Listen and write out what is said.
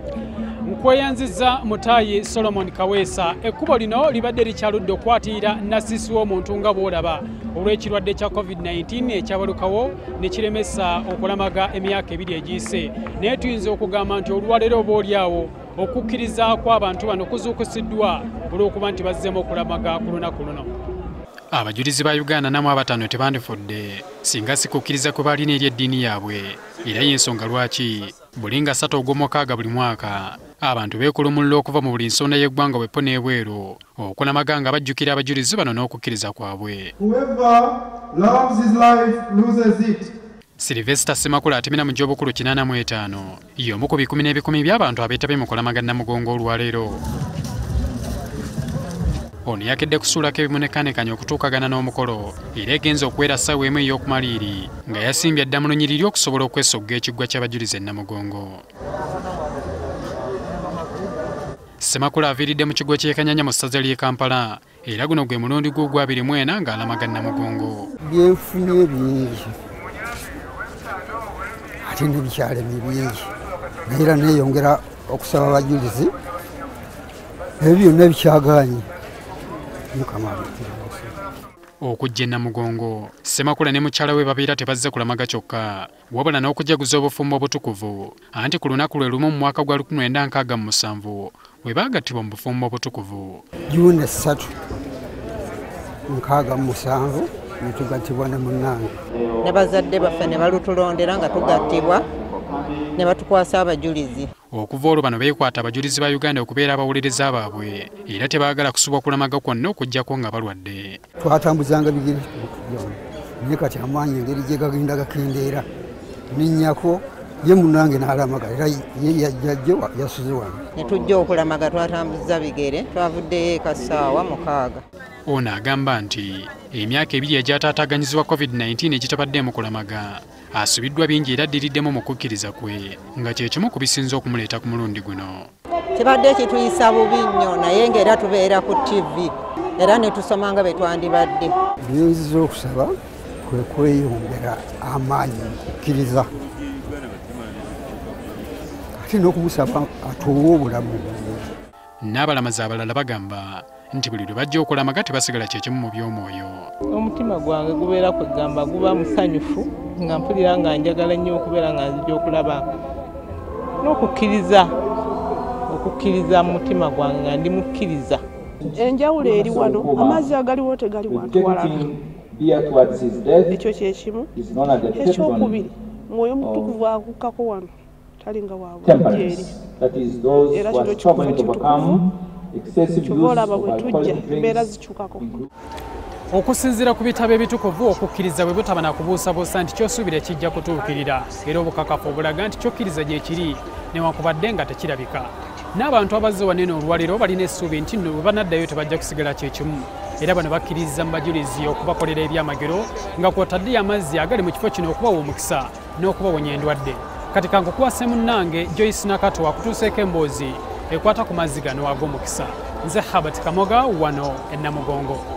Nkweyanziza Mutayi Solomon Kaweesa ekkubo lino libadde likyaludde okwatirira nassisi w'omuntu nga bw'olaba olw'ekirwadde kya COVID-19 ekyabalukawo ne kiremesa okulamaga emyaka ebiri egiyise naye tuyinza okugamba nti olwaleero oba oliawo okukkiriza kw'abantu bano kuzuukusiddwa olw'okuba nti bazzeemu okulamaga ku lunaku luno. Abajulizi ba Uganda namu abatano tebandifudde singa si kukkiriza kwe balina eri eddiini yaabwe era y'ensonga lwaki buli nga 3 Ogw'omwaka buli mwaka abantu beekulumulula okuva mu buli nsonda y'eggwanga bweppo n'ebweru okulamaga nga bajjukira abajulizi bano n'okukkiriza kwabwe. Sylvester Semakula atemera mu gy'obukulu 85 y'omu ku 10 n'ebikumi by'abantu abeetabye mu kulamaga Namugongo olwaleero. Ono yakedde kusuulako ebimunekaanekanya okutuukagana n'omukolo era egenza okuwera ssaawa emu ey'okumaliiri nga yasimbye dda mu lunyiriri okusobola okwesogga ekiggwa ky'abajulizi e Namugongo. Semakula aviiridde mu kiggwa ky'ekanyanya mu ssaza ly'e Kampala era guno gwe mulundi gwe ogwa 24 ng'alamaga Namugongo. Byenfunye bingi ate n'ebikyalemye bingi era neeyongera okusaba abajulizi ebyo byonna bikyagaanye. Okujja e Namugongo Semakula ne mukyala we babeera tebazze kulamaga kyokka wabula n'okujaguza obufumbo obutukuvu anti ku lunaku lwe lumu mu mwaka gwa 1967 we baagattibwa mu bufumbo obutukuvu. Juuni 3, 67 ne tugattibwa ne munnange. Ne bazadde baffe ne balutulondera nga tugattibwa ne batukwasa abajulizi. Okuva olwo bano beekwata abajulizi ba Uganda okubeera abawolereza baabwe era tebaagala kusubwa kulamaga kwonna okuggyako nga balwadde. Twatambuzanga bigere naye kati amaanyi engeri gye gagenda gakendeera ninnyako ye munnange n'alamaga era ye yajjajjo yasuze wano. Ne tujja okulamaga twatambuza bigere twavuddeyo ekasaawa 6. Ono agamba nti emyaka ebiri egyataataaganyizibwa COVID-19 egitabadde mu kulamaga asubiddwa bingi era addiriddemu mu kukkiriza kwe nga kye kimu ku bisinza okumuleeta ku mulundi guno. Kibadde kituyisa bubi nnyo naye ng'era tubeera ku TV era ne tusoma nga bwe twandibadde. Byinziza okusaba kwe kweyongera amaanyi mu kukkiriza ate n'okumusaba atuwe obulamu bulungi. N'abalamazi abalala bagamba nti buli lwe bajja okulamaga tebasigala kyekimu mu by'omwoyo. Omutima gwange gubeera kwegamba guba musanyufu nga mpulira nga njagala nnyo okubeera nga nzija okulaba n'okukkiriza mu mutima gwange nga ndi mukkiriza. Enjawulo eri wano amazzi agaliwo tegali wantwalaga ekyo kyekimu. Ekyokubiri mwoyo mutukuvu akukkako wano talinga waabuli era kino kikuva kitukuvu kyova olaba bwe tujja embeera zikyukako. Okusinziira ku bitabo ebitukuvu okukkiriza bwe butaba na kubuusabuusa nti kyosuubira kijja kutuukirira era obukakafu obulaga nti kyokkiriza gye kiri newankubadde nga tekirabika. N'abantu abazze wanene olwaleero balina essuubi nti nno bwe banaddayo tebajja kusigala kyekimu era bano bakkiriza mu bajulizi okubakolera ebyamagero nga kw'otadde amazzi agali mu kifo kino okubawa omukisa n'okubawonya endwadde. Kati kankukwase munnange Joyce Nakato akutuuseeko emboozi ekwata ku mazzi gano ag'omukisa. Nze Habert Kamoga wano e Namugongo.